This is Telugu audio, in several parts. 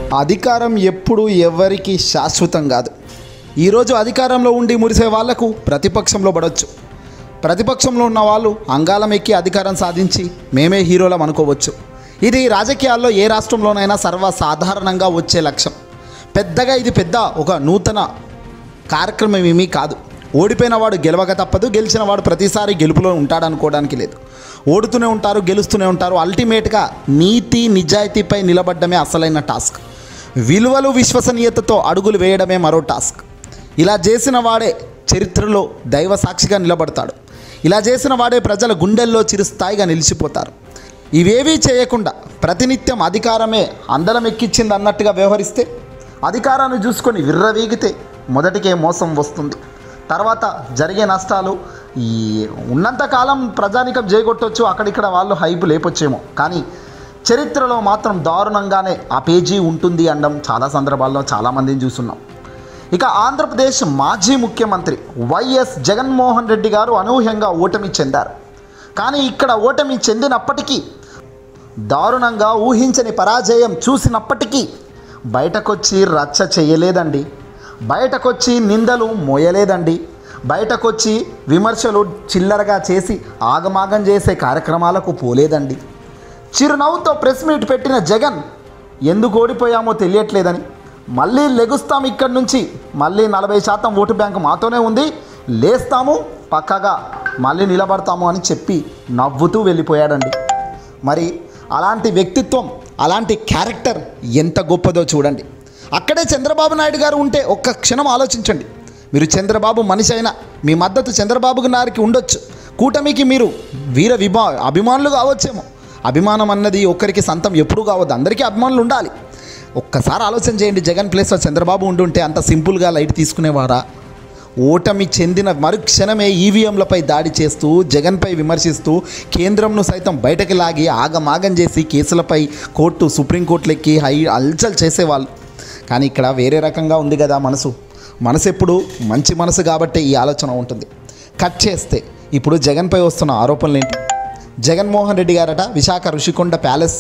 అధికారం ఎప్పుడు ఎవరికి శాశ్వతం కాదు. ఈరోజు అధికారంలో ఉండి మురిసే వాళ్లకు ప్రతిపక్షంలో పడవచ్చు. ప్రతిపక్షంలో ఉన్న వాళ్ళు అంగాలం ఎక్కి అధికారం సాధించి మేమే హీరోలం అనుకోవచ్చు. ఇది రాజకీయాల్లో ఏ రాష్ట్రంలోనైనా సర్వసాధారణంగా వచ్చే లక్ష్యం. పెద్దగా ఇది ఒక నూతన కార్యక్రమం ఏమీ కాదు. ఓడిపోయిన వాడు గెలవక తప్పదు, గెలిచిన వాడు ప్రతిసారి గెలుపులో ఉంటాడనుకోవడానికి లేదు. ఓడుతూనే ఉంటారు, గెలుస్తూనే ఉంటారు. అల్టిమేట్గా నీతి నిజాయితీపై నిలబడమే అసలైన టాస్క్. విలువలు విశ్వసనీయతతో అడుగులు వేయడమే మరో టాస్క్. ఇలా చేసిన వాడే చరిత్రలో దైవ సాక్షిగా నిలబడతాడు. ఇలా చేసిన వాడే ప్రజల గుండెల్లో చిరుస్థాయిగా నిలిచిపోతారు. ఇవేవీ చేయకుండా ప్రతినిత్యం అధికారమే అందలం ఎక్కించింది అన్నట్టుగా వ్యవహరిస్తే, అధికారాన్ని చూసుకొని విర్రవీగితే మొదటికే మోసం వస్తుంది. తర్వాత జరిగే నష్టాలు ఉన్నంతకాలం ప్రజానికం జయగొట్టవచ్చు, అక్కడిక్కడ వాళ్ళు హైపు లేపొచ్చేమో, కానీ చరిత్రలో మాత్రం దారుణంగానే ఆ పేజీ ఉంటుంది అనడం చాలా సందర్భాల్లో చాలామందిని చూస్తున్నాం. ఇక ఆంధ్రప్రదేశ్ మాజీ ముఖ్యమంత్రి వైఎస్ జగన్మోహన్ రెడ్డి గారు అనూహ్యంగా ఓటమి చెందారు. కానీ ఇక్కడ ఓటమి చెందినప్పటికీ, దారుణంగా ఊహించని పరాజయం చూసినప్పటికీ బయటకొచ్చి రచ్చ చేయలేదండి. బయటకొచ్చి నిందలు మోయలేదండి. బయటకొచ్చి విమర్శలు చిల్లరగా చేసి ఆగమాగం చేసే కార్యక్రమాలకు పోలేదండి. చిరునవ్వుతో ప్రెస్ మీట్ పెట్టిన జగన్ ఎందుకు ఓడిపోయామో తెలియట్లేదని, మళ్ళీ లెగుస్తాం ఇక్కడి నుంచి, మళ్ళీ 40% ఓటు బ్యాంకు మాతోనే ఉంది, లేస్తాము, పక్కగా మళ్ళీ నిలబడతాము అని చెప్పి నవ్వుతూ వెళ్ళిపోయాడండి. మరి అలాంటి వ్యక్తిత్వం, అలాంటి క్యారెక్టర్ ఎంత గొప్పదో చూడండి. అక్కడే చంద్రబాబు నాయుడు గారు ఉంటే ఒక్క క్షణం ఆలోచించండి. మీరు చంద్రబాబు మనిషి అయినా మీ మద్దతు చంద్రబాబు గారికి ఉండొచ్చు. కూటమికి మీరు అభిమానులు కావచ్చేమో. అభిమానం అన్నది ఒక్కరికి సొంతం ఎప్పుడూ కావద్దు, అందరికీ అభిమానులు ఉండాలి. ఒక్కసారి ఆలోచన చేయండి, జగన్ ప్లేస్లో చంద్రబాబు ఉండుంటే అంత సింపుల్గా లైట్ తీసుకునేవారా? ఓటమి చెందిన మరుక్షణమే ఈవీఎంలపై దాడి చేస్తూ, జగన్పై విమర్శిస్తూ, కేంద్రంను సైతం బయటకు లాగి ఆగమాగం చేసి కేసులపై సుప్రీంకోర్టులు ఎక్కి అల్చల్ చేసేవాళ్ళు. కానీ ఇక్కడ వేరే రకంగా ఉంది కదా మనసు ఎప్పుడు మంచి మనసు కాబట్టి ఈ ఆలోచన ఉంటుంది. కట్ చేస్తే ఇప్పుడు జగన్పై వస్తున్న ఆరోపణలు ఏంటి? జగన్మోహన్ రెడ్డి గారట విశాఖ ఋషికొండ ప్యాలెస్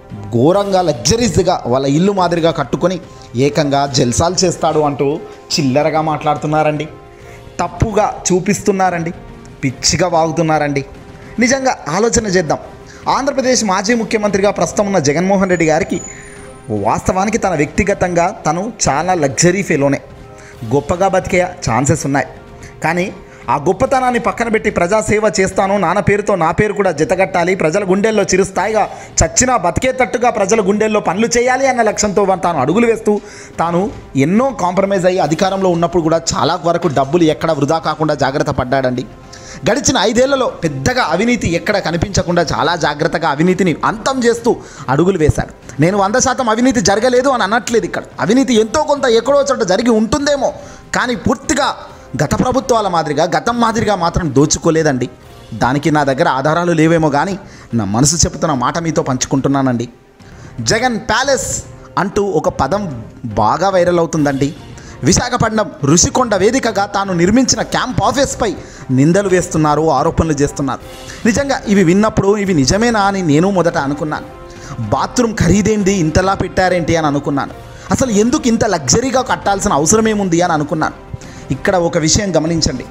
ఘోరంగా లగ్జరీస్గా వాళ్ళ ఇల్లు మాదిరిగా కట్టుకొని ఏకంగా జల్సాలు చేస్తాడు అంటూ చిల్లరగా మాట్లాడుతున్నారండి. తప్పుగా చూపిస్తున్నారండి, పిచ్చిగా వాగుతున్నారండి. నిజంగా ఆలోచన చేద్దాం. ఆంధ్రప్రదేశ్ మాజీ ముఖ్యమంత్రిగా ప్రస్తుతం ఉన్న జగన్మోహన్ రెడ్డి గారికి వాస్తవానికి తన వ్యక్తిగతంగా తను చాలా లగ్జరీ ఫెలోనే, గొప్పగా బతికే ఛాన్సెస్ ఉన్నాయి. కానీ ఆ గొప్పతనాన్ని పక్కన పెట్టి ప్రజాసేవ చేస్తాను, నాన్న పేరుతో నా పేరు కూడా జతగట్టాలి, ప్రజల గుండెల్లో చిరుస్థాయిగా చచ్చినా బతికేటట్టుగా ప్రజల గుండెల్లో పనులు చేయాలి అన్న లక్ష్యంతో తాను అడుగులు వేస్తూ తాను ఎన్నో కాంప్రమైజ్ అయ్యి అధికారంలో ఉన్నప్పుడు కూడా చాలా వరకు డబ్బులు ఎక్కడ వృధా కాకుండా జాగ్రత్త పడ్డాడండి. గడిచిన 5 ఏళ్లలో పెద్దగా అవినీతి ఎక్కడ కనిపించకుండా చాలా జాగ్రత్తగా అవినీతిని అంతం చేస్తూ అడుగులు వేశాడు. నేను 100% అవినీతి జరగలేదు అని అనట్లేదు. ఇక్కడ అవినీతి ఎంతో కొంత ఎక్కడో చోట జరిగి ఉంటుందేమో, కానీ పూర్తిగా గత ప్రభుత్వాల మాదిరిగా, గతం మాదిరిగా మాత్రం దోచుకోలేదండి. దానికి నా దగ్గర ఆధారాలు లేవేమో కానీ నా మనసు చెప్తున్న మాట మీతో పంచుకుంటున్నానండి. జగన్ ప్యాలెస్ అంటూ ఒక పదం బాగా వైరల్ అవుతుందండి. విశాఖపట్నం ఋషికొండ వేదికగా తాను నిర్మించిన క్యాంప్ ఆఫీస్పై నిందలు వేస్తున్నారు, ఆరోపణలు చేస్తున్నారు. నిజంగా ఇవి విన్నప్పుడు ఇవి నిజమేనా అని నేను మొదట అనుకున్నాను. బాత్రూమ్ ఖరీదేంది, ఇంతలా పెట్టారేంటి అని అనుకున్నాను. అసలు ఎందుకు ఇంత లగ్జరీగా కట్టాల్సిన అవసరం ఏముంది అని అనుకున్నాను. ఇక్కడ ఒక విషయం గమనించండి.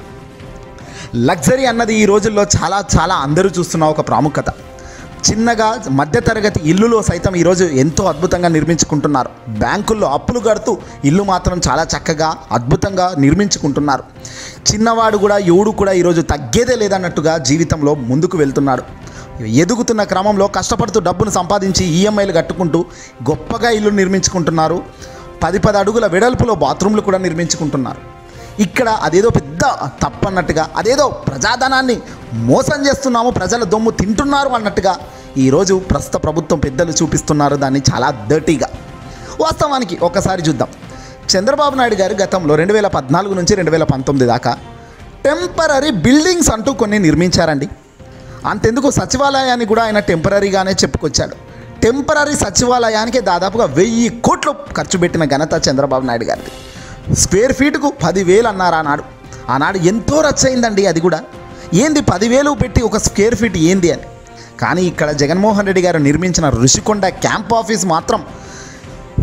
లగ్జరీ అన్నది ఈ రోజుల్లో చాలా అందరూ చూస్తున్న ఒక ప్రాముఖ్యత. చిన్నగా మధ్యతరగతి ఇల్లులో సైతం ఈరోజు ఎంతో అద్భుతంగా నిర్మించుకుంటున్నారు. బ్యాంకుల్లో అప్పులు కడుతూ ఇల్లు మాత్రం చాలా చక్కగా అద్భుతంగా నిర్మించుకుంటున్నారు. చిన్నవాడు కూడా యువడు కూడా ఈరోజు తగ్గేదే లేదన్నట్టుగా జీవితంలో ముందుకు వెళ్తున్నాడు. ఎదుగుతున్న క్రమంలో కష్టపడుతూ డబ్బును సంపాదించి ఈఎంఐలు కట్టుకుంటూ గొప్పగా ఇల్లు నిర్మించుకుంటున్నారు. 10 అడుగుల వెడల్పులో బాత్రూమ్లు కూడా నిర్మించుకుంటున్నారు. ఇక్కడ అదేదో పెద్ద తప్పన్నట్టుగా, అదేదో ప్రజాధనాన్ని మోసం చేస్తున్నాము, ప్రజల దొమ్ము తింటున్నారు అన్నట్టుగా ఈరోజు ప్రస్తుత ప్రభుత్వం పెద్దలు చూపిస్తున్నారు దాన్ని చాలా డర్టీగా. వాస్తవానికి ఒకసారి చూద్దాం. చంద్రబాబు నాయుడు గారు గతంలో 2014 నుంచి 2019 దాకా టెంపరరీ బిల్డింగ్స్ అంటూ కొన్ని నిర్మించారండి. అంతెందుకు సచివాలయాన్ని కూడా ఆయన టెంపరరీగానే చెప్పుకొచ్చాడు. టెంపరరీ సచివాలయానికి దాదాపుగా 1000 కోట్లు ఖర్చు పెట్టిన ఘనత చంద్రబాబు నాయుడు గారిది. స్క్వేర్ ఫీటుకు 10,000 అన్నారు ఆనాడు ఎంతో రచ్చయిందండి. అది కూడా ఏంది 10,000 పెట్టి ఒక స్క్వేర్ ఫీట్ ఏంది అని. కానీ ఇక్కడ జగన్మోహన్ రెడ్డి గారు నిర్మించిన ఋషికొండ క్యాంప్ ఆఫీస్ మాత్రం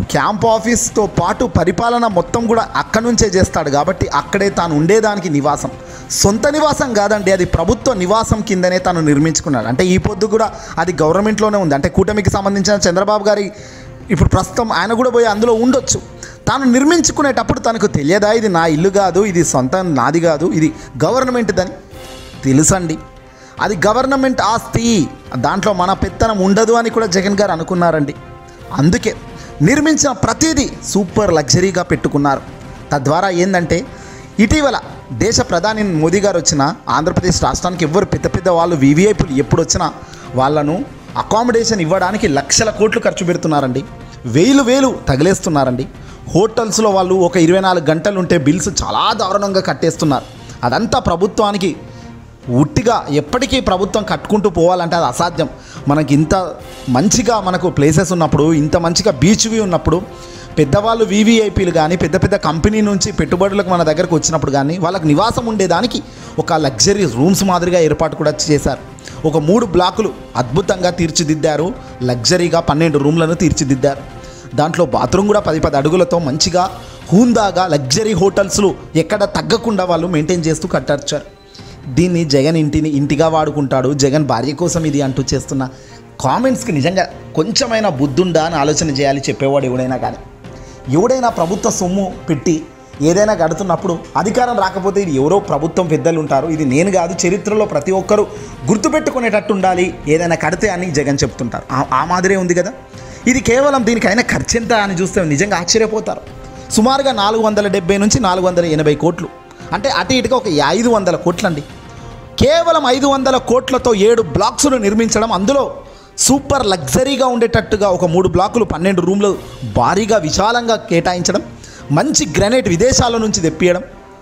క్యాంప్ ఆఫీస్తో పాటు పరిపాలన మొత్తం కూడా అక్కడి నుంచే చేస్తాడు కాబట్టి అక్కడే తాను ఉండేదానికి నివాసం, సొంత నివాసం కాదండి, అది ప్రభుత్వ నివాసం కిందనే తాను నిర్మించుకున్నాడు. అంటే ఈ పొద్దు కూడా అది గవర్నమెంట్లోనే ఉంది. అంటే కూటమికి సంబంధించిన చంద్రబాబు గారి ఇప్పుడు ప్రస్తుతం ఆయన కూడా పోయి అందులో ఉండొచ్చు. తాను నిర్మించుకునేటప్పుడు తనకు తెలియదా ఇది నా ఇల్లు కాదు, ఇది సొంత నాది కాదు, ఇది గవర్నమెంట్దని తెలుసండి. అది గవర్నమెంట్ ఆస్తి, దాంట్లో మన పెత్తనం ఉండదు అని కూడా జగన్ గారు అనుకున్నారండి. అందుకే నిర్మించిన ప్రతిదీ సూపర్ లగ్జరీగా పెట్టుకున్నారు. తద్వారా ఏంటంటే ఇటీవల దేశ ప్రధాని మోదీ గారు వచ్చిన ఆంధ్రప్రదేశ్ రాష్ట్రానికి ఎవ్వరు పెద్ద పెద్ద వాళ్ళు వివిఐపీలు ఎప్పుడు వచ్చినా వాళ్ళను అకామిడేషన్ ఇవ్వడానికి లక్షల కోట్లు ఖర్చు పెడుతున్నారండి, వేలు తగిలేస్తున్నారండి. హోటల్స్లో వాళ్ళు ఒక 24 గంటలు ఉంటే బిల్స్ చాలా దారుణంగా కట్టేస్తున్నారు. అదంతా ప్రభుత్వానికి ఉట్టిగా ఎప్పటికీ ప్రభుత్వం కట్టుకుంటూ పోవాలంటే అది అసాధ్యం. మనకి ఇంత మంచిగా మనకు ప్లేసెస్ ఉన్నప్పుడు, ఇంత మంచిగా బీచ్వి ఉన్నప్పుడు, పెద్దవాళ్ళు వివిఐపీలు కానీ పెద్ద పెద్ద కంపెనీ నుంచి పెట్టుబడులకు మన దగ్గరకు వచ్చినప్పుడు కానీ వాళ్ళకి నివాసం ఉండేదానికి ఒక లగ్జరీ రూమ్స్ మాదిరిగా ఏర్పాటు కూడా చేశారు. ఒక 3 బ్లాకులు అద్భుతంగా తీర్చిదిద్దారు, లగ్జరీగా 12 రూమ్లను తీర్చిదిద్దారు. దాంట్లో బాత్రూమ్ కూడా 10 అడుగులతో మంచిగా హూందాగా లగ్జరీ హోటల్స్లు ఎక్కడ తగ్గకుండా వాళ్ళు మెయింటైన్ చేస్తూ కట్టారు. దీన్ని జగన్ ఇంటిగా వాడుకుంటాడు, జగన్ భార్య కోసం ఇది అంటూ చేస్తున్న కామెంట్స్కి నిజంగా కొంచెమైనా బుద్ధుందా అని ఆలోచన చేయాలి చెప్పేవాడు ఎవడైనా. కానీ ఎవడైనా ప్రభుత్వ సొమ్ము పెట్టి ఏదైనా కడుతున్నప్పుడు అధికారం రాకపోతే ఇది ఎవరో ప్రభుత్వం పెద్దలు ఉంటారు, ఇది నేను కాదు, చరిత్రలో ప్రతి ఒక్కరూ గుర్తుపెట్టుకునేటట్టు ఉండాలి ఏదైనా కడితే అని జగన్ చెప్తుంటారు. ఆ మాదిరే ఉంది కదా ఇది. కేవలం దీనికైనా ఖర్చు ఎంత అని చూస్తే నిజంగా ఆశ్చర్యపోతారు. సుమారుగా 470 నుంచి 480 కోట్లు, అంటే అటు ఇటుగా ఒక 500 కోట్లండి. కేవలం 500 కోట్లతో 7 బ్లాక్స్ను నిర్మించడం, అందులో సూపర్ లగ్జరీగా ఉండేటట్టుగా ఒక 3 బ్లాకులు 12 రూమ్లు భారీగా విశాలంగా కేటాయించడం, మంచి గ్రానైట్ విదేశాల నుంచి తెప్పియడం,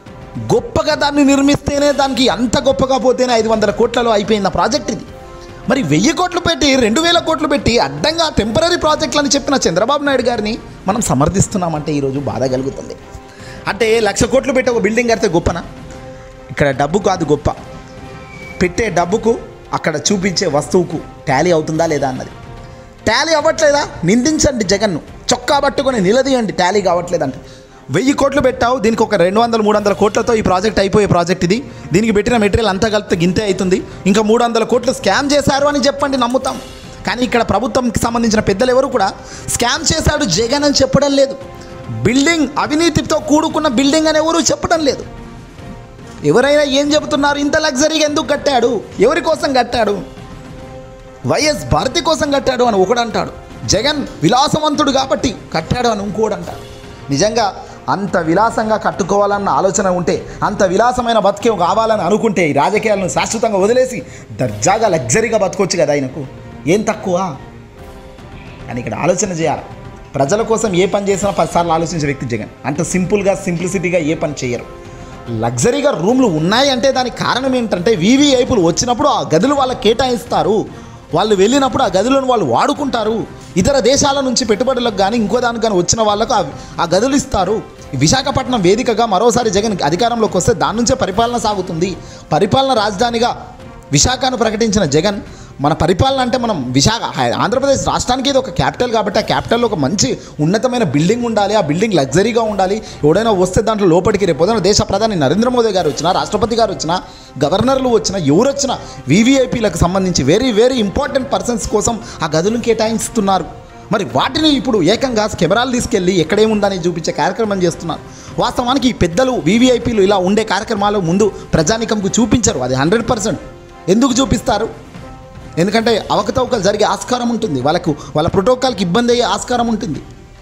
గొప్పగా దాన్ని నిర్మిస్తేనే దానికి అంత గొప్పగా పోతేనే 500 కోట్లలో అయిపోయిన ప్రాజెక్ట్ ఇది. మరి 1000 కోట్లు పెట్టి 2000 కోట్లు పెట్టి అడ్డంగా టెంపరీ ప్రాజెక్టులని చెప్పిన చంద్రబాబు నాయుడు గారిని మనం సమర్థిస్తున్నామంటే ఈరోజు బాధ కలుగుతుంది. అంటే 1,00,000 కోట్లు పెట్టి ఒక బిల్డింగ్ కడితే గొప్పనా? ఇక్కడ డబ్బు కాదు గొప్ప, పెట్టే డబ్బుకు అక్కడ చూపించే వస్తువుకు టాలీ అవుతుందా లేదా అన్నది. టాలీ అవ్వట్లేదా? నిందించండి జగన్ను, చొక్కా పట్టుకొని నిలదీయండి. టాలీ కావట్లేదంటే 1000 కోట్లు పెట్టావు, దీనికి ఒక 200-300 కోట్లతో ఈ ప్రాజెక్ట్ అయిపోయే ప్రాజెక్ట్ ఇది, దీనికి పెట్టిన మెటీరియల్ అంతా కలిపితే గింతే అవుతుంది, ఇంకా 300 కోట్లు స్కామ్ చేశారు అని చెప్పండి, నమ్ముతాం. కానీ ఇక్కడ ప్రభుత్వంకి సంబంధించిన పెద్దలు ఎవరు కూడా స్కామ్ చేశాడు జగన్ అని చెప్పడం లేదు. బిల్డింగ్ అవినీతితో కూడుకున్న బిల్డింగ్ అని ఎవరు చెప్పడం లేదు. ఎవరైనా ఏం చెబుతున్నారు, ఇంత లగ్జరీగా ఎందుకు కట్టాడు, ఎవరి కోసం కట్టాడు, వైఎస్ భారతి కోసం కట్టాడు అని ఒకడు అంటాడు, జగన్ విలాసవంతుడు కాబట్టి కట్టాడు అని ఇంకోడు అంటాడు. నిజంగా అంత విలాసంగా కట్టుకోవాలన్న ఆలోచన ఉంటే, అంత విలాసమైన బతికే కావాలని అనుకుంటే ఈ రాజకీయాలను శాశ్వతంగా వదిలేసి దర్జాగా లగ్జరీగా బతకొచ్చు కదా, ఆయనకు ఏం తక్కువ అని ఇక్కడ ఆలోచన చేయాలి. ప్రజల కోసం ఏ పని చేసినా 10 సార్లు ఆలోచించే వ్యక్తి జగన్. అంత సింప్లిసిటీగా ఏ పని చేయరు. లగ్జరీగా రూమ్లు ఉన్నాయి అంటే దానికి కారణం ఏంటంటే వివిఐపీలు వచ్చినప్పుడు ఆ గదులు వాళ్ళకి కేటాయిస్తారు, వాళ్ళు వెళ్ళినప్పుడు ఆ గదులను వాళ్ళు వాడుకుంటారు. ఇతర దేశాల నుంచి పెట్టుబడులకు కానీ ఇంకో దానికి కానీ వచ్చిన వాళ్ళకు ఆ గదులు ఇస్తారు. విశాఖపట్నం వేదికగా మరోసారి జగన్ అధికారంలోకి వస్తే దాని నుంచే పరిపాలన సాగుతుంది. పరిపాలన రాజధానిగా విశాఖను ప్రకటించిన జగన్, మన పరిపాలన అంటే మనం ఆంధ్రప్రదేశ్ రాష్ట్రానికి ఇది ఒక క్యాపిటల్ కాబట్టి ఆ క్యాపిటల్లో ఒక మంచి ఉన్నతమైన బిల్డింగ్ ఉండాలి, ఆ బిల్డింగ్ లగ్జరీగా ఉండాలి. ఎవడైనా వస్తే దాంట్లో లోపలికి రేపు దేశ ప్రధాని నరేంద్ర మోదీ గారు వచ్చినా, రాష్ట్రపతి గారు వచ్చినా, గవర్నర్లు వచ్చినా, ఎవరు వచ్చినా వివిఐపీలకు సంబంధించి వెరీ ఇంపార్టెంట్ పర్సన్స్ కోసం ఆ గదులను కేటాయిస్తున్నారు. మరి వాటిని ఇప్పుడు ఏకంగా కెమెరాలు తీసుకెళ్ళి ఎక్కడేముందని చూపించే కార్యక్రమం చేస్తున్నారు. వాస్తవానికి ఈ పెద్దలు వివిఐపీలు ఇలా ఉండే కార్యక్రమాలు ముందు ప్రజానికంకు చూపించరు. అది 100%. ఎందుకు చూపిస్తారు? ఎందుకంటే అవకతవకలు జరిగే ఆస్కారం ఉంటుంది, వాళ్ళ ప్రోటోకాల్కి ఇబ్బంది అయ్యే ఆస్కారం ఉంటుంది.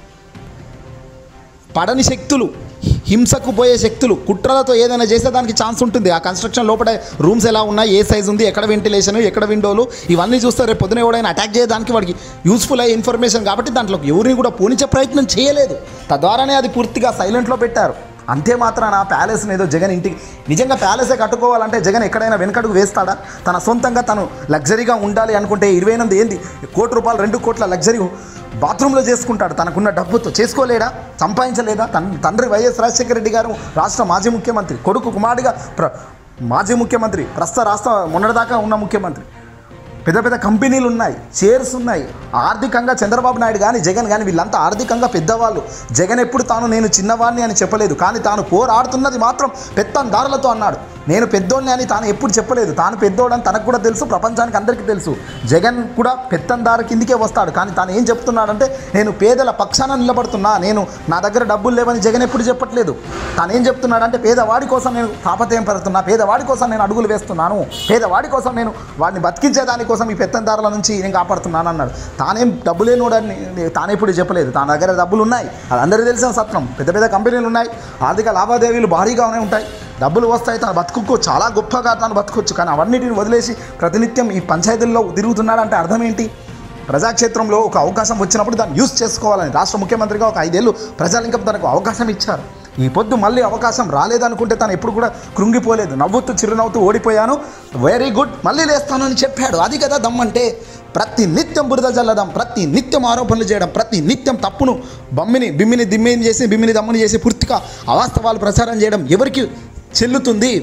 పడని శక్తులు, హింసకు పోయే శక్తులు కుట్రలతో ఏదైనా చేసేదానికి ఛాన్స్ ఉంటుంది. ఆ కన్స్ట్రక్షన్ లోపల రూమ్స్ ఎలా ఉన్నాయి, ఏ సైజ్ ఉంది, ఎక్కడ వెంటిలేషన్, ఎక్కడ విండోలు, ఇవన్నీ చూస్తే రేపు పొద్దున ఎవడైనా అటాక్ చేయడానికి వాడికి యూస్ఫుల్ అయ్యే ఇన్ఫర్మేషన్ కాబట్టి దాంట్లో ఎవరిని కూడా పోనిచ్చే ప్రయత్నం చేయలేదు. తద్వారానే అది పూర్తిగా సైలెంట్లో పెట్టారు. అంతే మాత్రాన ప్యాలెస్ని ఏదో జగన్ ఇంటికి నిజంగా ప్యాలెసే కట్టుకోవాలంటే జగన్ ఎక్కడైనా వెనకడుగు వేస్తాడా? తన సొంతంగా తను లగ్జరీగా ఉండాలి అనుకుంటే 28 కోట్ల రూపాయలు 2 కోట్ల లగ్జరీ బాత్రూంలో చేసుకుంటాడు తనకున్న డబ్బుతో. చేసుకోలేడా? సంపాదించలేదా? తండ్రి వైఎస్ రాజశేఖర రెడ్డి గారు రాష్ట్ర మాజీ ముఖ్యమంత్రి, కొడుకు కుమారుడిగా మాజీ ముఖ్యమంత్రి, ప్రస్తుత రాష్ట్ర మొన్నటిదాకా ఉన్న ముఖ్యమంత్రి, పెద్ద పెద్ద కంపెనీలు ఉన్నాయి, షేర్స్ ఉన్నాయి. ఆర్థికంగా చంద్రబాబు నాయుడు కానీ జగన్ కానీ వీళ్ళంతా ఆర్థికంగా పెద్దవాళ్ళు. జగన్ ఎప్పుడు నేను చిన్నవాడిని అని చెప్పలేదు, కానీ తాను పోరాడుతున్నది మాత్రం పెత్తందారులతో అన్నాడు. నేను పెద్దోడిని అని తాను ఎప్పుడు చెప్పలేదు. తాను పెద్దోడని తనకు కూడా తెలుసు, ప్రపంచానికి అందరికీ తెలుసు. జగన్ కూడా పెత్తందారు కిందికే వస్తాడు. కానీ తాను ఏం చెప్తున్నాడంటే నేను పేదల పక్షాన నిలబడుతున్నా, నేను నా దగ్గర డబ్బులు లేవని జగన్ ఎప్పుడు చెప్పట్లేదు. తాను ఏం చెప్తున్నాడంటే పేదవాడి కోసం నేను తాపత్రయం పడుతున్నా, పేదవాడి కోసం నేను అడుగులు వేస్తున్నాను, పేదవాడి కోసం నేను వాడిని బతికించేదానికోసం ఈ పెత్తందారుల నుంచి నేను కాపాడుతున్నాను అన్నాడు. తానేం డబ్బు లేనోడని తానెప్పుడు చెప్పలేదు. తన దగ్గర డబ్బులు ఉన్నాయి, అది అందరికీ తెలిసిన సత్యం. పెద్ద పెద్ద కంపెనీలు ఉన్నాయి, ఆర్థిక లావాదేవీలు భారీగానే ఉంటాయి, డబ్బులు వస్తాయి, తను బతుకు చాలా గొప్పగా తాను బతుకోవచ్చు. కానీ అవన్నిటిని వదిలేసి ప్రతినిత్యం ఈ పంచాయతీల్లో తిరుగుతున్నాడంటే అర్థం ఏంటి? ప్రజాక్షేత్రంలో ఒక అవకాశం వచ్చినప్పుడు దాన్ని యూజ్ చేసుకోవాలని రాష్ట్ర ముఖ్యమంత్రిగా ఒక 5 ఏళ్ళు ప్రజలు ఇంకా తనకు అవకాశం ఇచ్చారు. ఈ పొద్దు మళ్ళీ అవకాశం రాలేదనుకుంటే తను ఎప్పుడు కూడా కృంగిపోలేదు. నవ్వుతూ చిరునవ్వుతూ ఓడిపోయాను, వెరీ గుడ్, మళ్ళీ లేస్తాను అని చెప్పాడు. అది కదా దమ్మంటే. ప్రతి నిత్యం బురద జల్లడం, ప్రతి నిత్యం ఆరోపణలు చేయడం, ప్రతి నిత్యం తప్పును బిమ్మిని దమ్ముని చేసి పూర్తిగా అవాస్తవాలు ప్రచారం చేయడం ఎవరికి చెల్లుతుంది?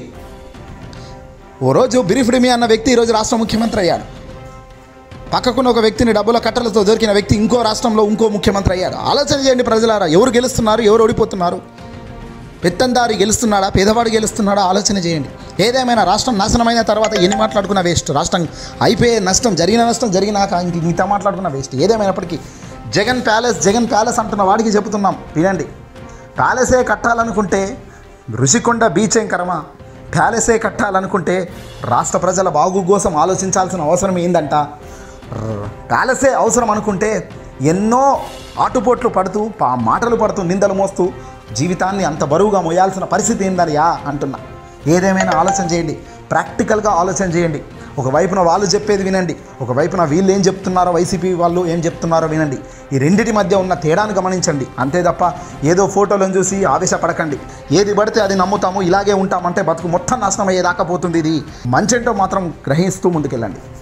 ఓ రోజు బిరిఫిడిమి అన్న వ్యక్తి ఈరోజు రాష్ట్ర ముఖ్యమంత్రి అయ్యాడు. పక్కకున్న ఒక వ్యక్తిని డబ్బుల కట్టలతో దొరికిన వ్యక్తి ఇంకో రాష్ట్రంలో ఇంకో ముఖ్యమంత్రి అయ్యాడు. ఆలోచన చేయండి ప్రజలారా, ఎవరు గెలుస్తున్నారు, ఎవరు ఓడిపోతున్నారు? పెత్తందారి గెలుస్తున్నాడా, పేదవాడు గెలుస్తున్నాడా? ఆలోచన చేయండి. ఏదేమైనా రాష్ట్రం నాశనమైన తర్వాత ఎన్ని మాట్లాడుకున్న వేస్ట్. రాష్ట్రం అయిపోయే నష్టం జరిగినాక ఇంత మాట్లాడుకున్న వేస్ట్. ఏదేమైనప్పటికీ జగన్ ప్యాలెస్ అంటున్న వాడికి చెబుతున్నాం, వినండి. ప్యాలెసే కట్టాలనుకుంటే ఋషికొండ బీచ్ ఏం కర్మ? ప్యాలెసే కట్టాలనుకుంటే రాష్ట్ర ప్రజల బాగు కోసం ఆలోచించాల్సిన అవసరం ఏందంట? ప్యాలెసే అవసరం అనుకుంటే ఎన్నో ఆటుపోట్లు పడుతూ మాటలు పడుతూ నిందలు మోస్తూ జీవితాన్ని అంత బరువుగా మోయాల్సిన పరిస్థితి ఏందనియా అంటున్నా. ఏదేమైనా ఆలోచన చేయండి, ప్రాక్టికల్గా ఆలోచన చేయండి. ఒకవైపున వాళ్ళు చెప్పేది వినండి, ఒకవైపున వీళ్ళు ఏం చెప్తున్నారో, వైసీపీ వాళ్ళు ఏం చెప్తున్నారో వినండి. ఈ రెండిటి మధ్య ఉన్న తేడాను గమనించండి. అంతే తప్ప ఏదో ఫోటోలను చూసి ఆవేశపడకండి. ఏది పడితే అది నమ్ముతాము, ఇలాగే ఉంటామంటే బతుకు మొత్తం నాశనం అయ్యేదాకా పోతుంది. ఇది మంచేంటో మాత్రం గ్రహిస్తూ ముందుకెళ్ళండి.